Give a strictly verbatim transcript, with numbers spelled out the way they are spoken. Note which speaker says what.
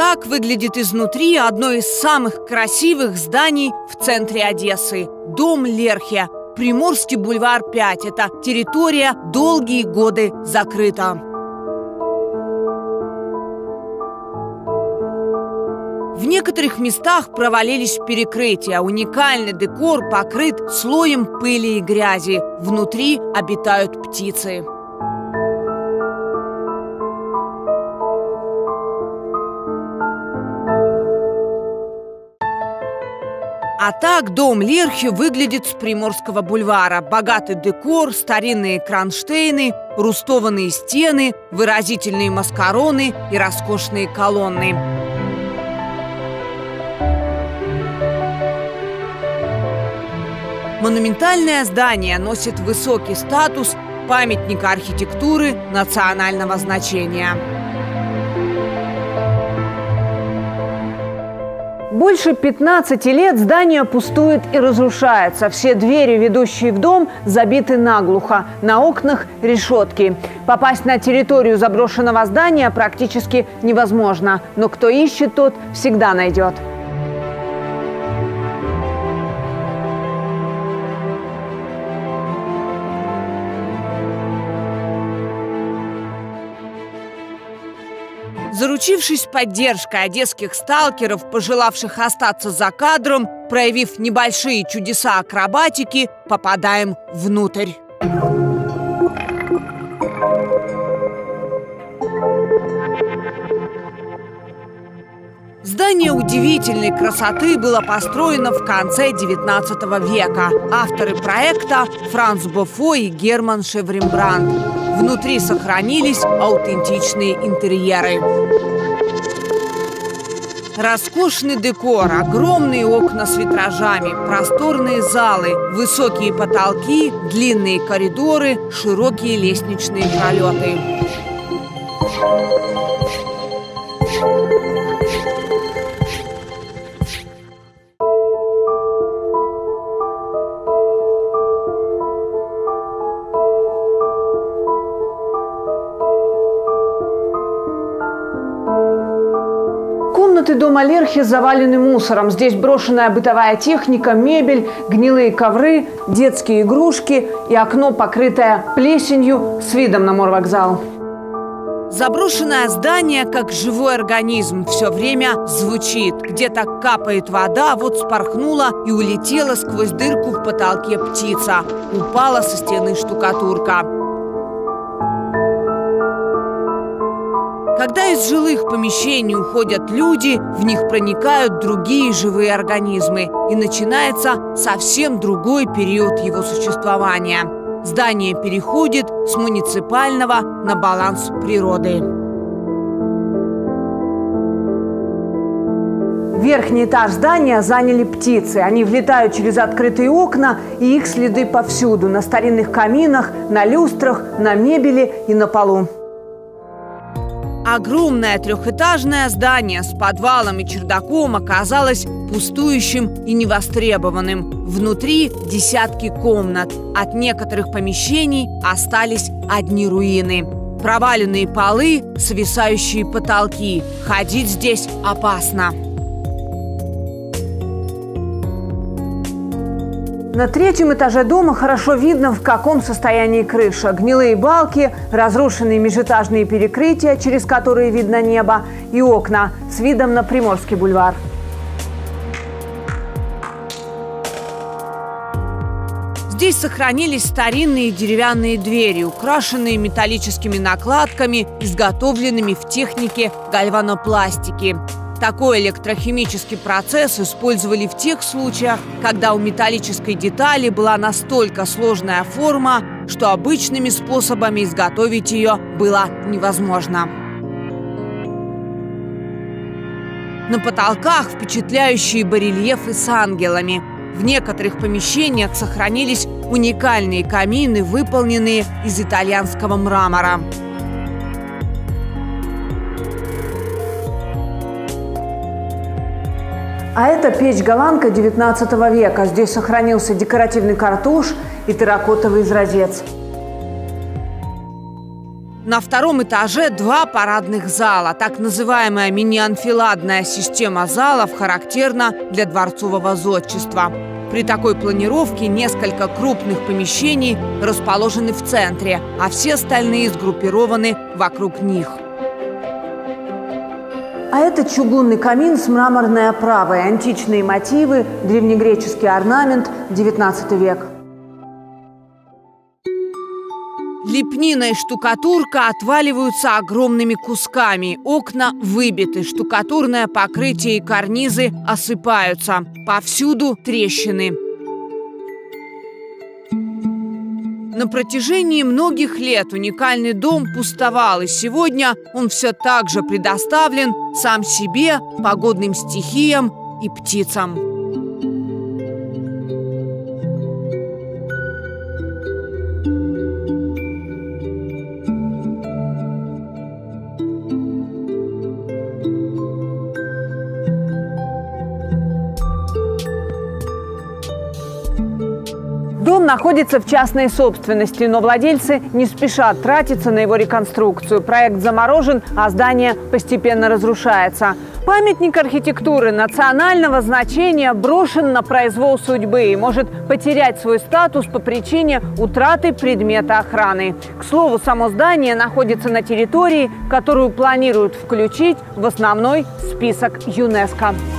Speaker 1: Так выглядит изнутри одно из самых красивых зданий в центре Одессы – дом Лерхе. Приморский бульвар пять – это территория долгие годы закрыта. В некоторых местах провалились перекрытия. Уникальный декор покрыт слоем пыли и грязи. Внутри обитают птицы. А так дом Лерхе выглядит с Приморского бульвара. Богатый декор, старинные кронштейны, рустованные стены, выразительные маскароны и роскошные колонны. Монументальное здание носит высокий статус памятника архитектуры национального значения.
Speaker 2: Больше пятнадцати лет здание пустует и разрушается. Все двери, ведущие в дом, забиты наглухо. На окнах решетки. Попасть на территорию заброшенного здания практически невозможно. Но кто ищет, тот всегда найдет.
Speaker 1: Заручившись поддержкой одесских сталкеров, пожелавших остаться за кадром, проявив небольшие чудеса акробатики, попадаем внутрь. Здание удивительной красоты было построено в конце девятнадцатого века. Авторы проекта – Франц Бофо и Герман Шеврембрандт. Внутри сохранились аутентичные интерьеры. Роскошный декор, огромные окна с витражами, просторные залы, высокие потолки, длинные коридоры, широкие лестничные пролеты.
Speaker 2: Комнаты дома Лерхе завалены мусором. Здесь брошенная бытовая техника, мебель, гнилые ковры, детские игрушки и окно, покрытое плесенью, с видом на морвокзал.
Speaker 1: Заброшенное здание, как живой организм, все время звучит. Где-то капает вода, вот спорхнула и улетела сквозь дырку в потолке птица. Упала со стены штукатурка. Когда из жилых помещений уходят люди, в них проникают другие живые организмы, и начинается совсем другой период его существования. Здание переходит с муниципального на баланс природы.
Speaker 2: Верхний этаж здания заняли птицы. Они влетают через открытые окна, и их следы повсюду – на старинных каминах, на люстрах, на мебели и на полу.
Speaker 1: Огромное трехэтажное здание с подвалом и чердаком оказалось пустующим и невостребованным. Внутри десятки комнат. От некоторых помещений остались одни руины. Проваленные полы, свисающие потолки. Ходить здесь опасно.
Speaker 2: На третьем этаже дома хорошо видно, в каком состоянии крыша. Гнилые балки, разрушенные межэтажные перекрытия, через которые видно небо, и окна с видом на Приморский бульвар.
Speaker 1: Здесь сохранились старинные деревянные двери, украшенные металлическими накладками, изготовленными в технике гальванопластики. Такой электрохимический процесс использовали в тех случаях, когда у металлической детали была настолько сложная форма, что обычными способами изготовить ее было невозможно. На потолках впечатляющие барельефы с ангелами. В некоторых помещениях сохранились уникальные камины, выполненные из итальянского мрамора.
Speaker 2: А это печь-голландка девятнадцатого века. Здесь сохранился декоративный картуш и терракотовый изразец.
Speaker 1: На втором этаже два парадных зала. Так называемая мини-анфиладная система залов характерна для дворцового зодчества. При такой планировке несколько крупных помещений расположены в центре, а все остальные сгруппированы вокруг них.
Speaker 2: А это чугунный камин с мраморной оправой, античные мотивы, древнегреческий орнамент, девятнадцатый век.
Speaker 1: Лепнина и штукатурка отваливаются огромными кусками. Окна выбиты, штукатурное покрытие и карнизы осыпаются. Повсюду трещины. На протяжении многих лет уникальный дом пустовал, и сегодня он все так же предоставлен сам себе, погодным стихиям и птицам.
Speaker 2: Дом находится в частной собственности, но владельцы не спешат тратиться на его реконструкцию. Проект заморожен, а здание постепенно разрушается. Памятник архитектуры национального значения брошен на произвол судьбы и может потерять свой статус по причине утраты предмета охраны. К слову, само здание находится на территории, которую планируют включить в основной список ЮНЕСКО.